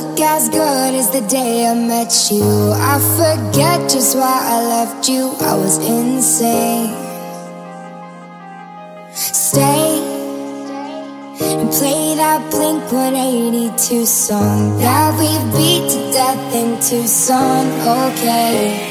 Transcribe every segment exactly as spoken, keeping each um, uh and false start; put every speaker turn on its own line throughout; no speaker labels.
look as good as the day I met you. I forget just why I left you, I was insane. Stay and play that Blink one eighty-two song that we beat to death in Tucson, okay.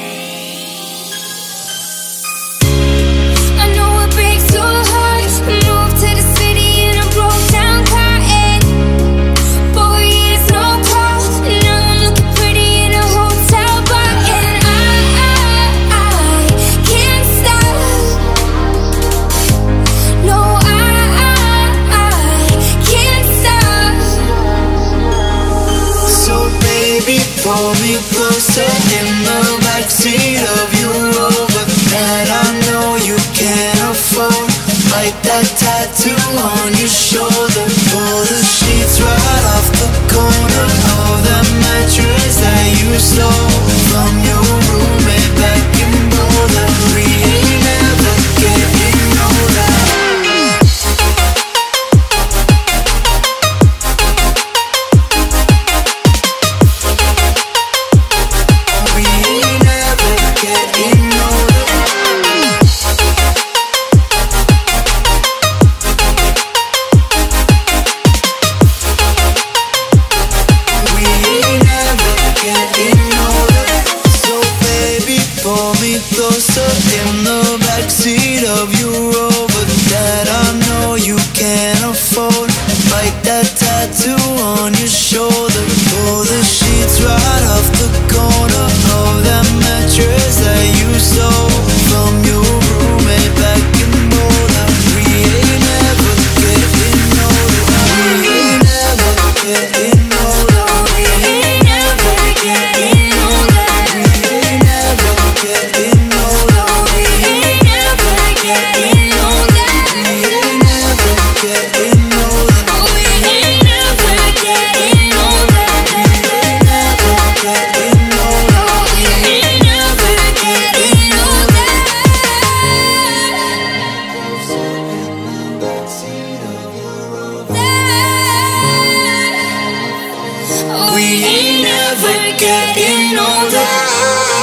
Pull me closer in the backseat of your Rover that I know you can't afford. Like that tattoo on your shoulder. Pull the sheets right off the corner of that mattress that you stole from your roommate back in Boulder. We ain't ever getting older. Closer in the backseat of your Rover that I know you can't afford. Like that tattoo on your shoulder. Pull the sheets right off the corner of that mattress that you stole from your roommate back in Boulder. We ain't ever getting older. We ain't ever getting older. We ain't ever getting older. We ain't ever getting We ain't never getting older.